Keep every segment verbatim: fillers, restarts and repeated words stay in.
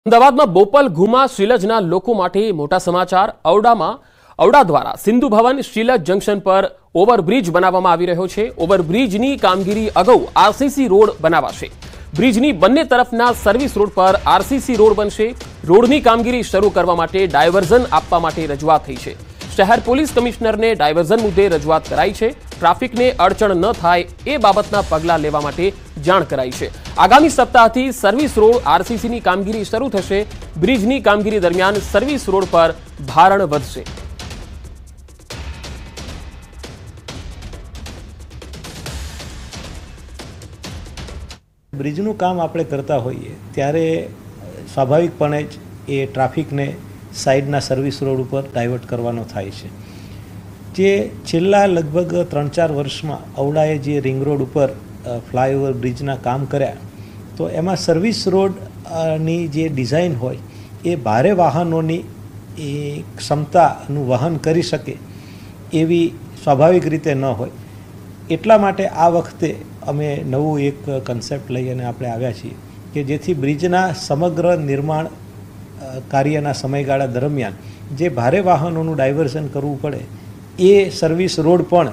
અમદાવાદમાં બોપલ ઘુમા શિલજના લોકો માટે મોટા સમાચાર। ઔડામાં ઔડા દ્વારા સિંધુ ભવન શિલજ જંકશન પર ઓવરબ્રિજ બનાવવામાં આવી રહ્યો છે। ઓવરબ્રિજની કામગીરી અગાઉ આરસીસી રોડ બનાવાશે। બ્રિજની બંને તરફના સર્વિસ રોડ પર આરસીસી રોડ બનશે। રોડની કામગીરી શરૂ કરવા માટે ડાયવર્ઝન આપવા માટે રજૂઆત થઈ છે। શહેર પોલીસ કમિશનરને ડાયવર્ઝન મુદ્દે રજૂઆત કરાઈ છે। ટ્રાફિકને અડચણ ન થાય એ બાબતના પગલાં લેવા માટે જાણ કરાઈ છે। આગામી સપ્તાહથી સર્વિસ રોડ આરસીસીની કામગીરી શરૂ થશે। બ્રિજની કામગીરી દરમિયાન સર્વિસ રોડ પર ભારણ વધશે। બ્રિજનું કામ આપણે કરતા હોઈએ ત્યારે સ્વાભાવિકપણે જ એ ટ્રાફિકને સાઈડના સર્વિસ રોડ ઉપર ડાયવર્ટ કરવાનો થાય છે। જે છેલ્લા લગભગ ત્રણ ચાર વર્ષમાં ઔડાએ જે રિંગ રોડ ઉપર ફ્લાયઓવર બ્રિજના કામ કર્યા તો એમાં સર્વિસ રોડની જે ડિઝાઇન હોય એ ભારે વાહનોની એ ક્ષમતાનું વહન કરી શકે એવી સ્વાભાવિક રીતે ન હોય। એટલા માટે આ વખતે અમે નવું એક કન્સેપ્ટ લઈ અને આપણે આવ્યા છીએ કે જેથી બ્રિજના સમગ્ર નિર્માણ કાર્યના સમયગાળા દરમિયાન જે ભારે વાહનોનું ડાયવર્ઝન કરવું પડે એ સર્વિસ રોડ પણ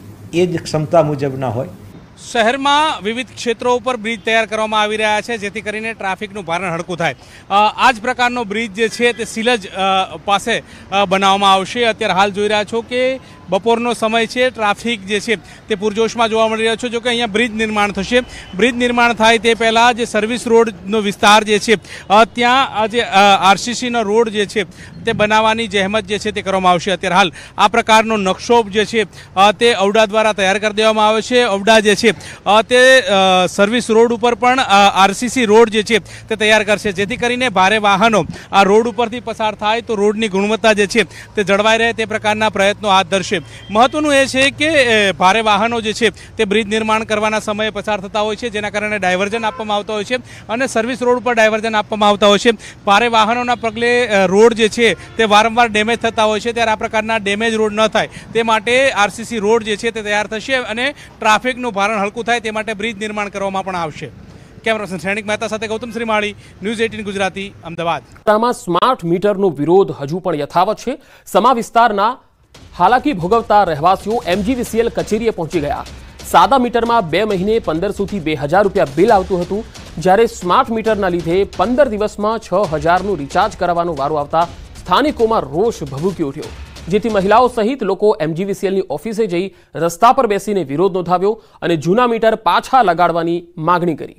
એ જ ક્ષમતા મુજબના હોય। શહેરમાં વિવિધ ક્ષેત્રો ઉપર બ્રિજ તૈયાર કરવામાં આવી રહ્યા છે જેથી કરીને ટ્રાફિકનું ભારણ હળકું થાય। આ જ પ્રકારનો બ્રિજ જે છે તે શિલજ પાસે બનાવવામાં આવશે। અત્યારે હાલ જોઈ રહ્યા છો કે બપોરનો સમય છે, ટ્રાફિક જે છે તે પૂરજોશમાં જોવા મળી રહ્યો છે। જો કે અહીંયા બ્રિજ નિર્માણ થશે। બ્રિજ નિર્માણ થાય તે પહેલાં જે સર્વિસ રોડનો વિસ્તાર જે છે ત્યાં જે આરસીસીનો રોડ જે છે તે બનાવવાની જહેમત જે છે તે કરવામાં આવશે। અત્યારે હાલ આ પ્રકારનો નકશો જે છે તે ઔડા દ્વારા તૈયાર કરી દેવામાં આવે છે। ઔડા જે છે તે સર્વિસ રોડ ઉપર પણ આરસીસી રોડ જે છે તે તૈયાર કરશે જેથી કરીને ભારે વાહનો આ રોડ ઉપરથી પસાર થાય તો રોડની ગુણવત્તા જે છે તે જળવાઈ રહે તે પ્રકારના પ્રયત્નો હાથ ધરશે। મહત્વનું એ છે કે ભારે વાહનો જે છે તે બ્રિજ નિર્માણ કરવાના સમયે પસાર થતા હોય છે જેના કારણે ડાયવર્ઝન આપવામાં આવતા હોય છે અને સર્વિસ રોડ પર ડાયવર્ઝન આપવામાં આવતા હોય છે। ભારે વાહનોના પગલે રોડ જે છે તે વારંવાર ડેમેજ થતા હોય છે ત્યારે આ પ્રકારના ડેમેજ રોડ ન થાય તે માટે આરસીસી રોડ જે છે તે તૈયાર થશે અને ટ્રાફિકનું ભારણ હલકું થાય તે માટે બ્રિજ નિર્માણ કરવામાં પણ આવશે। કેમેરા પર્સન સૈનિક મહેતા સાથે ગૌતમ શ્રીમાળી, ન્યૂઝ અઠ્ઠાવીસ ગુજરાતી, અમદાવાદ। સ્માર્ટ મીટરનો વિરોધ હજુ પણ યથાવત છે। સમા વિસ્તારના હાલાકી ભોગવતા રહેવાસીઓ એમજીવીસીએલ કચેરીએ પહોંચી ગયા। સાદા મીટરમાં બે મહિને પંદરસોથી બે હજાર રૂપિયા બિલ આવતું હતું જ્યારે સ્માર્ટ મીટરના લીધે પંદર દિવસમાં છ હજારનું રિચાર્જ કરાવવાનો વારો આવતા સ્થાનિકોમાં રોષ ભભૂકી ઉઠ્યો જેથી મહિલાઓ સહિત લોકો એમજીવીસીએલની ઓફિસે જઈ રસ્તા પર બેસીને વિરોધ નોંધાવ્યો અને જૂના મીટર પાછા લગાડવાની માગણી કરી।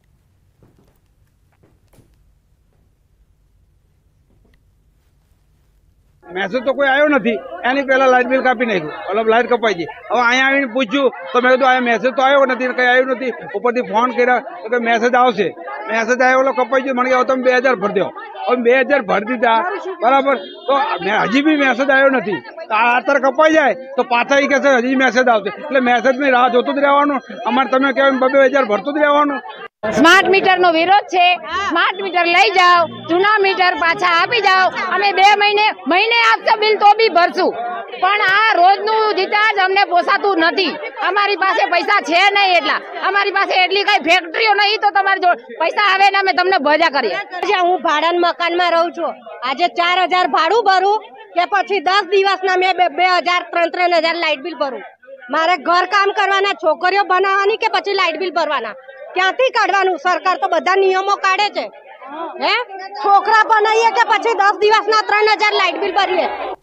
मैसेज तो कोई आयो नहीं एनी पहला लाइट बिल कापी नहीं मतलब लाइट कपाई थी। अब अँ आवीने पूछ्यू तो मैं कीधुं आ मैसेज तो आयो नहीं, कहीं आयो नहीं। उपरथी फोन कर्या तो मैसेज आवशे, मैसेज आयो एटले कपाई गयो। मने कहे तमे बे हज़ार भर दो। अब बे हज़ार भर दीधा बराबर तो हजी भी मैसेज आयो नहीं। आतर कपाई जाए तो पाछा ई कहे हजी मैसेज आवशे એટલે मैसेज में राह जोतुं ज रहेवानुं। अमारे तमे कहेवाय बे हज़ार भरतुं ज रहेवानुं। स्मार्ट मीटर नो विरोध छे। स्मार्ट मीटर लई जाओ, जूना मीटर पाछा आपी जाओ। अमे बे महीने महीने आपशो बिल तो बी भरशुं पण आ रोजनु रिचार्ज अमने पोसातुं नथी। अमारी पासे पैसा छे नहीं एटला अमारी पासे एटली कई फैक्टरीओ नहीं तो तमारे जो पैसा आवे ने अमे तमने भजा करीए। हूँ भाड़ाना मकानमा रहूं छुं। आजे चार हज़ार भाड़ું भरूं के पछी दस दिवसना मे बे हज़ार त्रण त्रण हज़ार लाइट बिल भरूं। मारे घर काम करवाना, छोकरीओ बनाववानी के पछी लाइट बिल भरवाना क्यांथी काढवानुं? सरकार तो बधा नियमो काढे छे। हे छोकरा बनावीए के पछी दस दिवसना त्रण हज़ार लाइट बिल भरीए।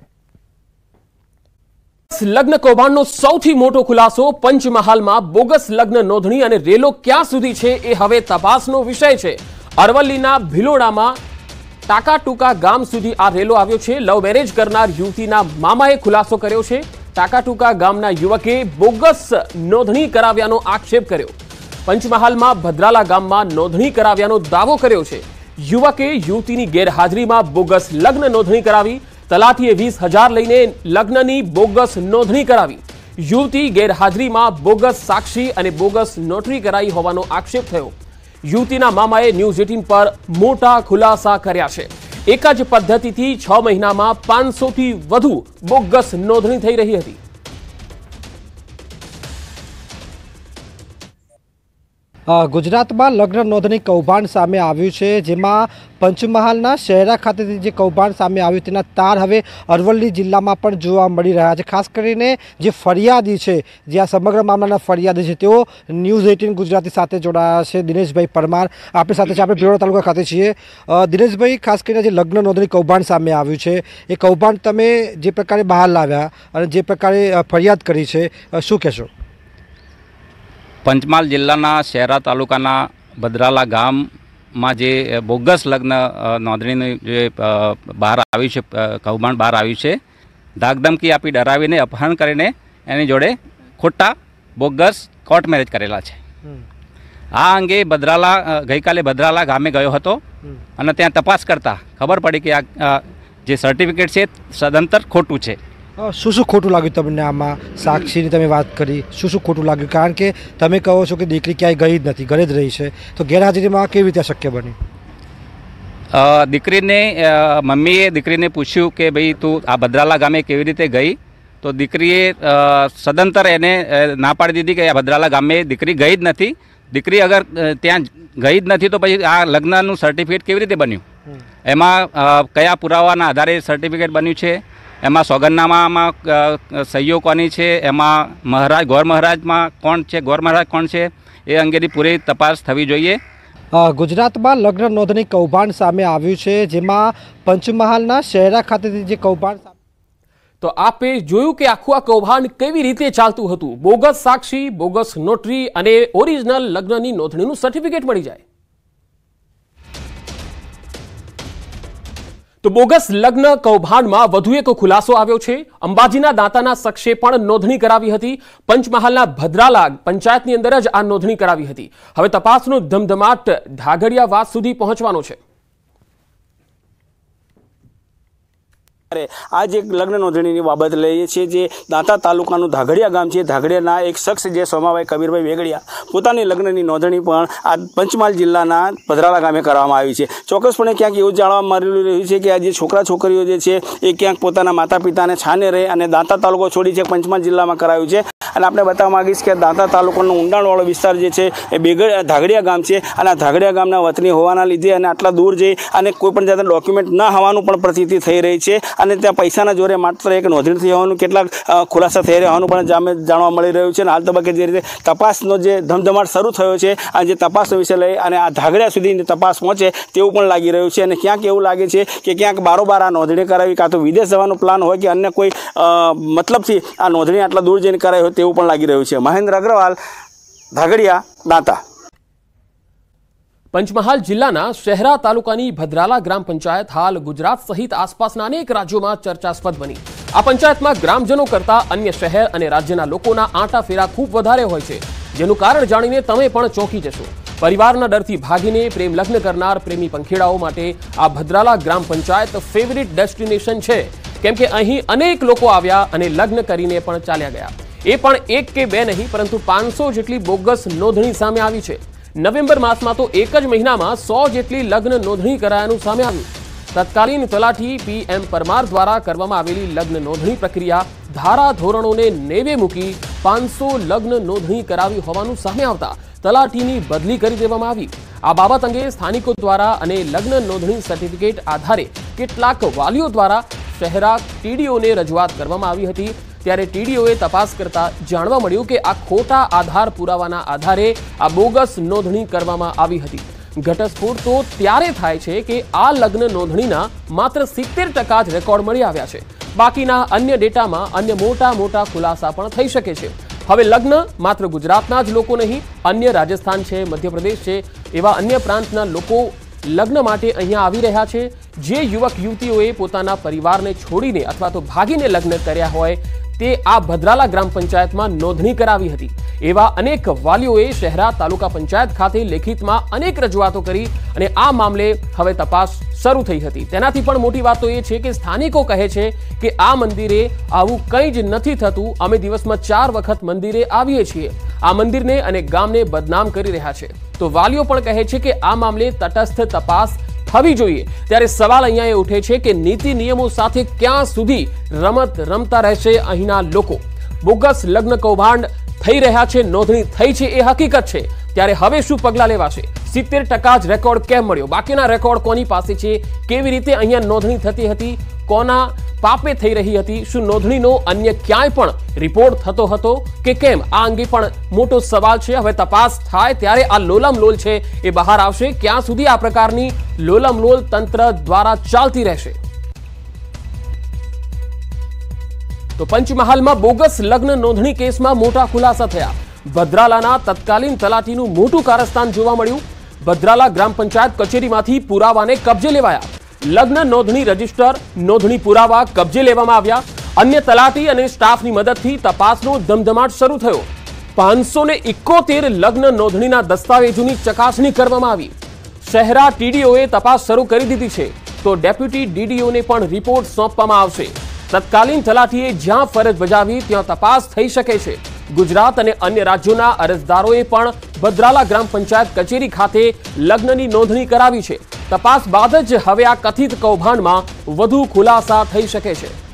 લગ્ન કૌભાંડનો સૌથી મોટો ખુલાસો પંચમહાલમાં બોગસ લગ્ન નોંધણી અને રેલો ક્યાં સુધી છે એ હવે તપાસનો વિષય છે। અરવલ્લીના ભિલોડામાં ટાકાટુકા ગામ સુધી આ રેલો આવ્યો છે। લવ મેરેજ કરનાર યુવતીના મામાએ ખુલાસો કર્યો છે। ટાકાટુકા ગામના યુવકે બોગસ નોંધણી કરાવ્યાનો આક્ષેપ કર્યો। પંચમહાલમાં ભદ્રાલા ગામમાં નોંધણી કરાવ્યાનો દાવો કર્યો છે। યુવકે યુવતીની ગેરહાજરીમાં બોગસ લગ્ન નોંધણી કરાવી। તલાટીએ વીસ હજાર લઈને લગ્નની બોગસ નોંધણી કરાવી। યુવતી ગેરહાજરીમાં બોગસ સાક્ષી અને બોગસ નોટરી કરાઈ હોવાનો આક્ષેપ થયો। યુવતીના મામાએ ન્યૂઝ અઠ્ઠાવીસ પર મોટા ખુલાસા કર્યા છે। એક જ પદ્ધતિથી છ મહિનામાં પાંચસોથી વધુ બોગસ નોંધણી થઈ રહી હતી। ગુજરાતમાં લગ્ન નોંધણી કૌભાંડ સામે આવ્યું છે, જેમાં પંચમહાલના શહેરા ખાતેથી જે કૌભાંડ સામે આવ્યું તેના તાર હવે અરવલ્લી જિલ્લામાં પણ જોવા મળી રહ્યા છે। ખાસ કરીને જે ફરિયાદી છે, જે આ સમગ્ર મામલાના ફરિયાદી છે, તેઓ ન્યૂઝ એટીન ગુજરાતી સાથે જોડાયા છે। દિનેશભાઈ પરમાર આપણી સાથે છે, આપણે ભિલોડા તાલુકા ખાતે છીએ। દિનેશભાઈ, ખાસ કરીને જે લગ્ન નોંધણી કૌભાંડ સામે આવ્યું છે, એ કૌભાંડ તમે જે પ્રકારે બહાર લાવ્યા અને જે પ્રકારે ફરિયાદ કરી છે, શું કહેશો? પંચમહાલ જિલ્લાના શહેરા તાલુકાના ભદ્રાલા ગામમાં જે બોગસ લગ્ન નોંધણીનું જે બહાર આવ્યું છે, કૌભાંડ બહાર આવ્યું છે, ધાકધમકી આપી ડરાવીને અપહરણ કરીને એની જોડે ખોટા બોગસ કોર્ટ મેરેજ કરેલા છે। આ અંગે ભદ્રાલા ગઈકાલે ભદ્રાલા ગામે ગયો હતો અને ત્યાં તપાસ કરતાં ખબર પડી કે આ જે સર્ટિફિકેટ છે સદંતર ખોટું છે। શું શું ખોટું લાગ્યું તમને આમાં? સાક્ષીની તમે વાત કરી, શું શું ખોટું લાગ્યું? કારણ કે તમે કહો છો કે દીકરી ક્યાંય ગઈ જ નથી, ઘરે જ રહી છે, તો ગેરહાજરીમાં કેવી રીતે શક્ય બની? દીકરીને મમ્મીએ દીકરીને પૂછ્યું કે ભાઈ તું આ ભદ્રાલા ગામે કેવી રીતે ગઈ, તો દીકરીએ સદંતર એને ના પાડી દીધી કે આ ભદ્રાલા ગામે દીકરી ગઈ જ નથી। દીકરી અગર ત્યાં ગઈ જ નથી તો પછી આ લગ્નનું સર્ટિફિકેટ કેવી રીતે બન્યું? એમાં કયા પુરાવાના આધારે સર્ટિફિકેટ બન્યું છે? એમાં સોગંદનામામાં સહીઓ કોની છે? એમાં મહારાજ ગોર મહારાજમાં કોણ છે? ગોર મહારાજ કોણ છે? એ અંગેની પૂરી તપાસ થવી જોઈએ। ગુજરાતમાં લગ્ન નોંધણી કૌભાંડ સામે આવ્યું છે, જેમાં પંચમહાલના શહેરા ખાતેથી જે કૌભાંડ, તો આપે જોયું કે આખું આ કૌભાંડ કેવી રીતે ચાલતું હતું। બોગસ સાક્ષી, બોગસ નોટરી અને ઓરિજિનલ લગ્નની નોંધણીનું સર્ટિફિકેટ મળી જાય તો બોગસ લગ્ન કૌભાંડમાં વધુ એક ખુલાસો આવ્યો છે। અંબાજીના દાંતાના શખ્સે પણ નોંધણી કરાવી હતી। પંચમહાલના ભદ્રાલા પંચાયતની અંદર જ આ નોંધણી કરાવી હતી। હવે તપાસનો ધમધમાટ ધાગડિયા વાસ સુધી પહોંચવાનો છે। आज एक लग्न नोंधणी बाबत लईए छे जे दांता तालुकाનું ધાગડિયા ગામ છે। ધાગડિયાના એક શખ્સ જે સોમાભાઈ કબીરભાઈ વેગડિયા પોતાની લગ્નની નોંધણી પણ આ પંચમહાલ જિલ્લાના ભદ્રાલા ગામે કરવામાં આવી છે। ચોક્કસપણે ક્યાંક એવું જાણવા મળી રહ્યું છે કે આ જે છોકરા છોકરીઓ જે છે એ ક્યાંક પોતાના માતા પિતાને છાને રહે અને દાંતા તાલુકો છોડી છે પંચમહાલ જિલ્લામાં કરાયું છે। અને આપણે બતાવવા માંગીશ કે દાંતા તાલુકાનો ઊંડાણવાળો વિસ્તાર જે છે એ બેગડ ધાગડિયા ગામ છે અને આ ધાગડિયા ગામના વતની હોવાના લીધે અને આટલા દૂર જઈ અને કોઈ પણ જાતના ડોક્યુમેન્ટ ના હોવાનું પણ પ્રતીતિ થઈ રહી છે અને ત્યાં પૈસાના જોરે માત્ર એક નોંધણી થઈ હોવાનું કેટલાક ખુલાસા થઈ રહ્યા હોવાનું પણ જામે જાણવા મળી રહ્યું છે। અને હાલ તબક્કે જે રીતે તપાસનો જે ધમધમાટ શરૂ થયો છે આ જે તપાસનો વિષય લઈ અને આ ધાગડિયા સુધીની તપાસ પહોંચે તેવું પણ લાગી રહ્યું છે। અને ક્યાંક એવું લાગે છે કે ક્યાંક બારોબાર આ નોંધણી કરાવી કાં તો વિદેશ જવાનો પ્લાન હોય કે અન્ય કોઈ મતલબથી આ નોંધણી આટલા દૂર જઈને કરાવી હોય તેવું પણ લાગી રહ્યું છે। મહેન્દ્ર અગ્રવાલ, ધાગડિયા, દાંતા। પંચમહાલ જિલ્લાના શહેરા તાલુકાની ભદ્રાલા ગ્રામ પંચાયત હાલ ગુજરાત સહિત આસપાસના અનેક રાજ્યોમાં ચર્ચાસ્પદ બની। આ પંચાયતમાં ગ્રામજનો કરતા અન્ય શહેર અને રાજ્યના લોકોના આંટાફેરા ખૂબ વધારે હોય છે, જેનું કારણ જાણીને તમે પણ ચોંકી જશો। પરિવારના ડરથી ભાગીને પ્રેમ લગ્ન કરનાર પ્રેમી પંખેડાઓ માટે આ ભદ્રાલા ગ્રામ પંચાયત ફેવરિટ ડેસ્ટિનેશન છે, કેમ કે અહીં અનેક લોકો આવ્યા અને લગ્ન કરીને પણ ચાલ્યા ગયા। એ પણ એક કે બે નહીં પરંતુ પાંચસો જેટલી બોગસ નોંધણી સામે આવી છે। નવેમ્બર માસમાં તો એક જ મહિનામાં સો જેટલી લગ્ન નોંધણી કરાયાનું સામે આવ્યું। તત્કાલીન તલાટી પી એમ પરમાર દ્વારા કરવામાં આવેલી લગ્ન નોંધણી પ્રક્રિયા ધારા ધોરણોને નેવે મૂકી પાંચસો લગ્ન નોંધણી કરાવી હોવાનું સામે આવતા તલાટીની બદલી કરી દેવામાં આવી। આ બાબત અંગે સ્થાનિકો દ્વારા અને લગ્ન નોંધણી સર્ટિફિકેટ આધારે કેટલાક વાલીઓ દ્વારા શહેરા ટીડીઓને રજૂઆત કરવામાં આવી હતી। ત્યારે ટીડીઓએ તપાસ કરતા જાણવા મળ્યું કે આ ખોટા આધાર પુરાવાના આધારે આ બોગસ નોંધણી કરવામાં આવી હતી। ઘટસ્ફોટ તો ત્યારે થાય છે કે આ લગ્ન નોંધણીના માત્ર સિત્તેર ટકા જ રેકોર્ડ મળી આવ્યા છે। બાકીના અન્ય ડેટામાં અન્ય મોટા મોટા ખુલાસા પણ થઈ શકે છે। હવે લગ્ન માત્ર ગુજરાતના જ લોકો નહીં, અન્ય રાજસ્થાન છે, મધ્યપ્રદેશ છે, એવા અન્ય પ્રાંતના લોકો લગ્ન માટે અહીંયા આવી રહ્યા છે। જે યુવક યુવતીઓએ પોતાના પરિવારને છોડીને અથવા તો ભાગીને લગ્ન કર્યા હોય તે આ ભદ્રાલા ગ્રામ પંચાયતમાં નોંધણી કરાવી હતી। એવા અનેક વાલીઓએ શહેરા તાલુકા પંચાયત ખાતે લેખિતમાં અનેક રજૂઆતો કરી અને આ મામલે હવે તપાસ શરૂ થઈ હતી। તેનાથી પણ મોટી વાત તો એ છે કે સ્થાનિકો કહે છે કે આ મંદિરે આવું કંઈ જ નથી થતું। અમે દિવસમાં ચાર વખત મંદિરે આવીએ છીએ। આ મંદિરને અને ગામને બદનામ કરી રહ્યા છે। તો વાલીઓ પણ કહે છે કે આ મામલે તટસ્થ તપાસ થવી જોઈએ। ત્યારે સવાલ અહીંયા એ ઉઠે છે કે નીતિ નિયમો સાથે ક્યાં સુધી રમત રમતા રહેશે અહીંના લોકો? બોગસ લગ્ન કૌભાંડ થઈ રહ્યા છે, નોંધણી થઈ છે એ હકીકત છે, ત્યારે હવે શું પગલાં લેવાશે? સિત્તેર ટકા જ રેકોર્ડ કેમ મળ્યો? બાકીના રેકોર્ડ કોની પાસે છે? કેવી રીતે અહીંયા નોંધણી થતી હતી? કોના પાપે થઈ રહી હતી? શું નોંધણીનો અન્ય ક્યાંય પણ રિપોર્ટ થતો હતો કે કેમ? આ અંગે પણ મોટો સવાલ છે. હવે તપાસ થાય ત્યારે આ લોલમ લોલ છે એ બહાર આવશે. ક્યાં સુધી આ પ્રકારની લોલમ લોલ તંત્ર દ્વારા ચાલતી રહેશે? તો પંચમહાલમાં બોગસ લગ્ન નોંધણી કેસમાં મોટા ખુલાસા થયા. ભદ્રાલાના તત્કાલીન તલાટીનું મોટું કારસ્તાન જોવા મળ્યું. ભદ્રાલા ગ્રામ પંચાયત કચેરીમાંથી પુરાવાને કબજે લેવાયા. લગ્ન નોંધણી રજીસ્ટર, નોંધણી પુરાવા કબજે લેવામાં આવ્યા. અન્ય તલાટી અને સ્ટાફની મદદથી તપાસનો ધમધમાટ શરૂ થયો. પાંચસો ને ઇકોતેર લગ્ન નોંધણીના દસ્તાવેજોની ચકાસણી કરવામાં આવી. શહેરા ટીડીઓએ તપાસ શરૂ કરી દીધી છે, તો ડેપ્યુટી ડીડીઓને પણ રિપોર્ટ સોંપવામાં આવશે. તત્કાલીન તલાટીએ જ્યાં ફરજ બજાવી ત્યાં તપાસ થઈ શકે છે. ગુજરાત અને અન્ય રાજ્યોના અરજદારોએ પણ ભદ્રાલા ગ્રામ પંચાયત કચેરી ખાતે લગ્નની નોંધણી કરાવી છે. તપાસ બાદ જ હવે આ કથિત કૌભાંડમાં વધુ ખુલાસા થઈ શકે છે.